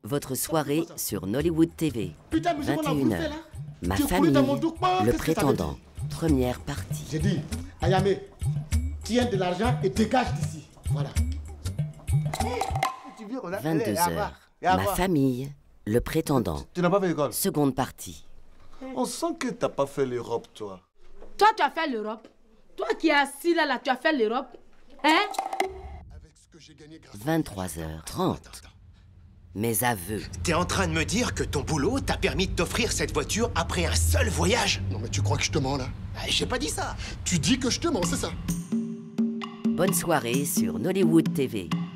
Votre soirée sur Nollywood TV. Putain, mais c'est qu'on a voulu 21h. faire là. Ma Tu es coulé famille, dans mon dos. le Qu'est-ce que ça veut prétendant. Première partie. J'ai dit, Ayame, tiens de l'argent et dégage d'ici. Voilà. 22h. Ma famille, le prétendant. Tu n'as pas fait l'école? Seconde partie. On sent que t'as pas fait l'Europe, toi. Toi, tu as fait l'Europe. Toi qui es assis là, tu as fait l'Europe. Hein? 23h30. Mes aveux. T'es en train de me dire que ton boulot t'a permis de t'offrir cette voiture après un seul voyage? Non mais tu crois que je te mens là? J'ai pas dit ça. Tu dis que je te mens, c'est ça? Bonne soirée sur Nollywood TV.